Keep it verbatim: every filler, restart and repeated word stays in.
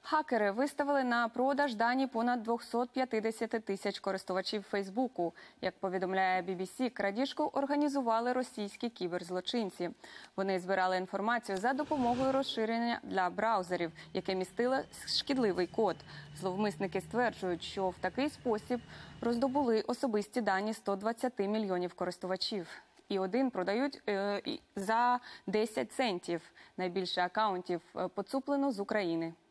Хакери виставили на продаж дані понад двохсот п'ятдесяти тисяч користувачів Фейсбуку. Як повідомляє бі бі сі, крадіжку організували російські кіберзлочинці. Вони збирали інформацію за допомогою розширення для браузерів, яке містило шкідливий код. Зловмисники стверджують, що в такий спосіб роздобули особисті дані ста двадцяти мільйонів користувачів. І один продають е, за десять центів. Найбільше акаунтів поцуплено з України.